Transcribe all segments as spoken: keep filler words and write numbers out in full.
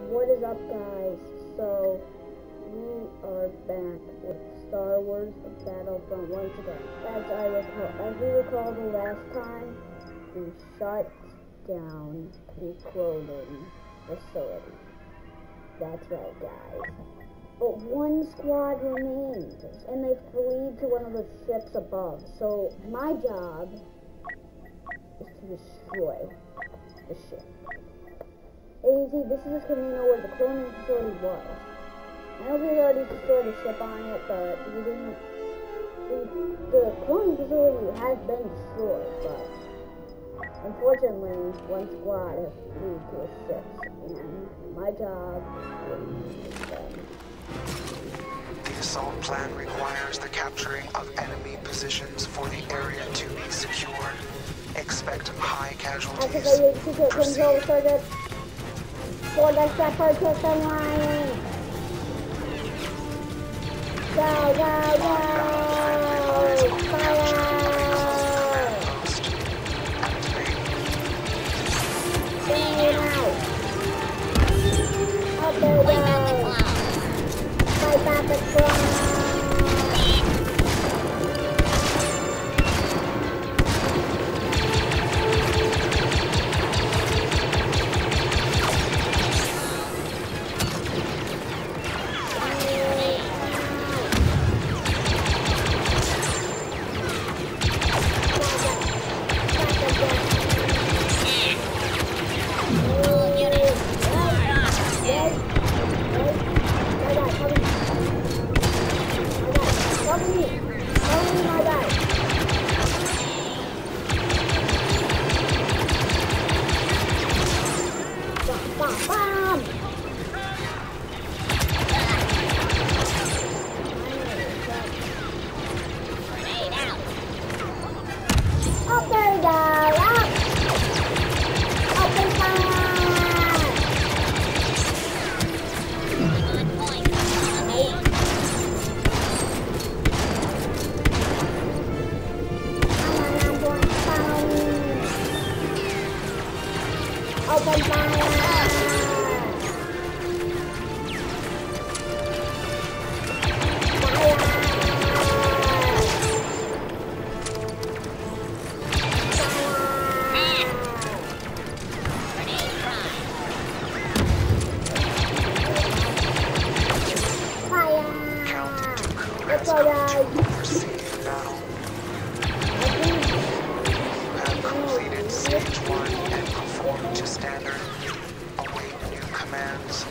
What is up, guys? So we are back with Star Wars Battlefront once again. As I recall, as we recall the last time, we shut down the clothing facility. That's right, guys. But one squad remains, and they flee to one of the ships above. So my job is to destroy the ship. As you see, this is the Camino where the cloning facility was. I know we've already destroyed a ship on it, but we didn't. We, the cloning facility has been destroyed, but unfortunately, one squad has flew to a ship, and my job is them. The assault plan requires the capturing of enemy positions for the area to be secured. Expect high casualties. Activate secret control circuit for the separate system line. Go, go, go! Fire! Stay out! Up there, go! Fight back the front! Open fire! Let's go, guys! Completed stage one and performed to standard. Await new commands.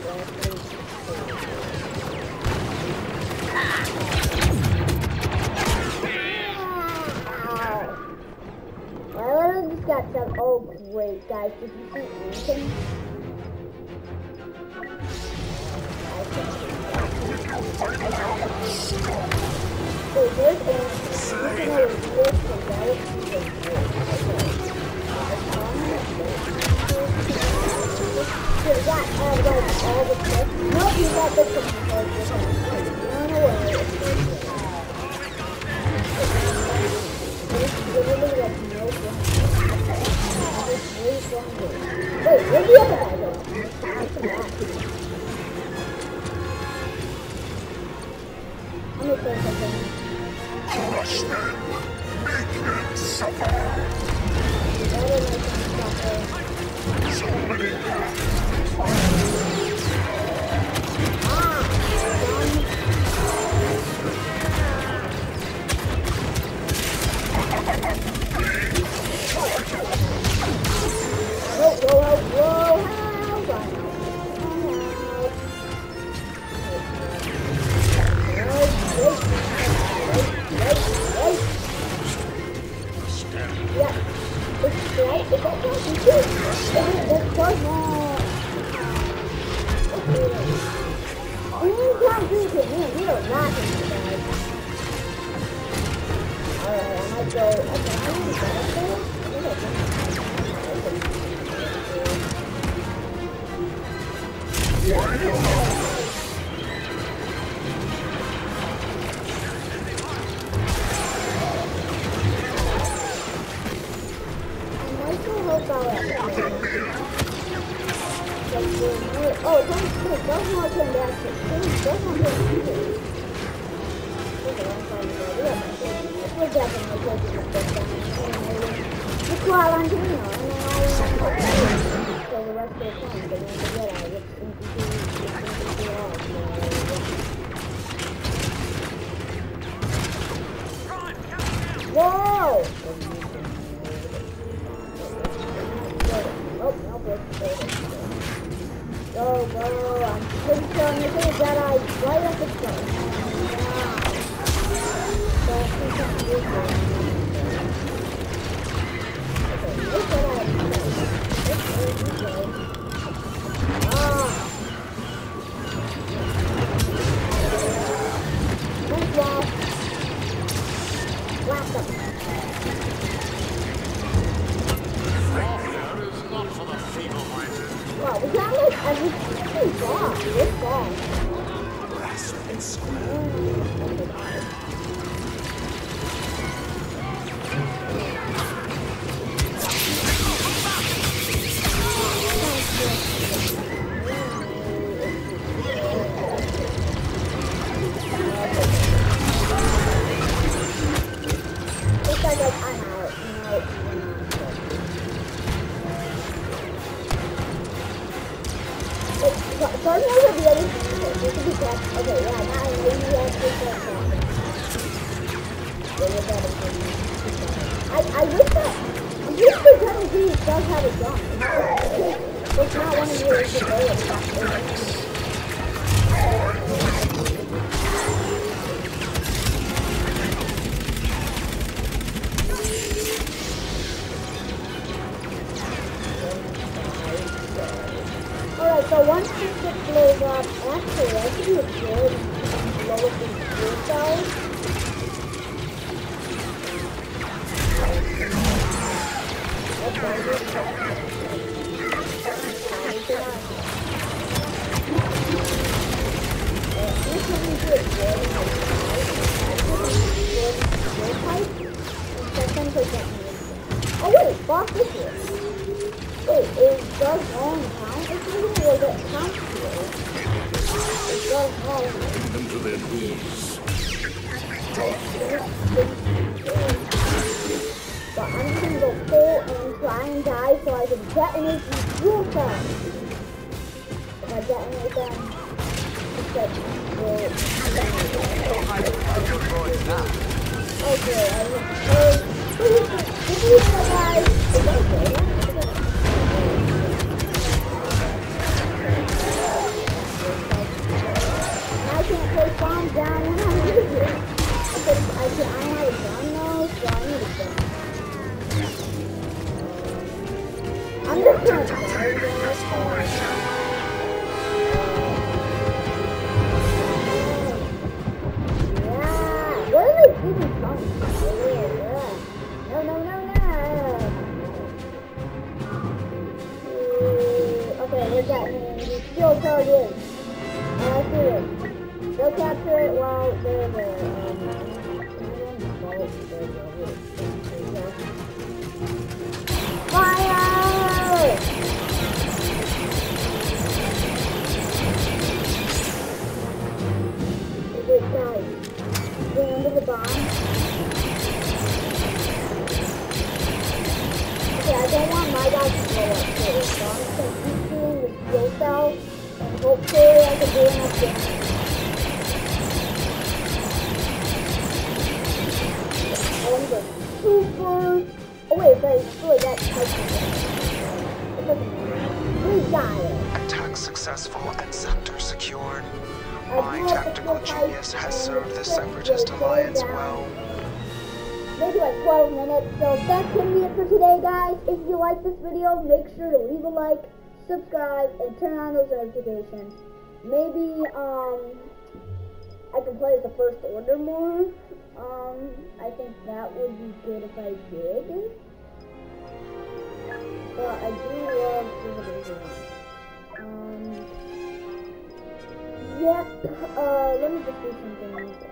Well, I just got some. Oh, great, guys! Did you see anything? Oh, there's a. You can have a list of So that all like all the clips. No, you got the clips. Run away. There's literally like no Wait, where'd the other guy go? I'm gonna say something. Crush them! Make them suffer! Somebody Whoa, whoa, whoa, whoa, Yeah, it's right, it's like that, you too. It's close now. You can't do it to me, you are laughing, guys. Alright, I might go, okay, I need to go up there. I think I can. I might go help out at the Oh, it's only six. That's not turn back to six. That's not turn back to six. Okay, I'm fine with that. We got my baby. We're definitely taking the first one. Just while I'm doing it, and then I want to go for the rest of the time. But then forget I get infantry, infantry off. Whoa! Oh, no, go, go. I'm pretty sure I'm missing a Jedi right at the start. Wow. Don't think I'm good. Okay, no Jedi. This way we go. Ah. Thanks, Wall. Blast them. Wow, we got like everything gone. This gone. Grasp and square. Looks like I'm out. No. Sorry, over the other thing. This will be tough. Okay, yeah, now I know you have to start talking. I, I wish that, I'm pretty sure General Grievous does have a gun. It's not one of yours to go with that. Alright, so once the ship blows up, actually, that should be a good blow up in fuel cells. Oh wait, boss this here. Wait, is Doug Long count this video, or does it count here? Is Doug Long? Them to their doors. But I'm just gonna go full and try and die so I can detonate these fuel cells. If I detonate them, it's like, well, okay, I was afraid. Please, please, guys. Is that okay? I can't place bombs down when I'm using it. I can, I can, I don't have a gun though, so I need a gun. I'm just gonna try this. Yeah, where are they even coming from? No, no, no, no. Okay, we're getting these fuel charges. Uh, let's do this. They'll capture it while they're there. Um, Fire! Wait, guys. We're under the bomb. Okay, I don't want my guys to blow up too. So I'm just gonna keep doing the fuel cell. And hopefully I can do enough damage. Oh, super. Oh wait, but it's really that type of thing. We got it. Attack successful and sector secured. My tactical genius has served the Separatist Alliance well. Maybe like twelve minutes. So that's gonna be it for today, guys. If you like this video, make sure to leave a like, subscribe, and turn on those notifications. Maybe um I can play as the First Order more. Um, I think that would be good if I did. But I do love Division one. Um, yep. Uh, let me just do something like that.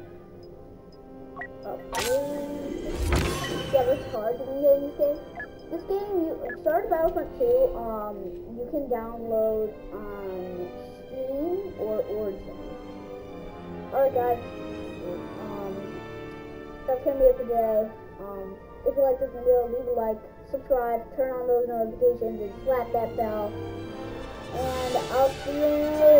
So, upgrade. Yeah, there's cards in this game. this game, you Star Battlefront two, um, you can download on Steam or Origin. Alright guys, um, that's gonna be it for today. Um, if you like this video, leave a like, subscribe, turn on those notifications, and slap that bell. And I'll see you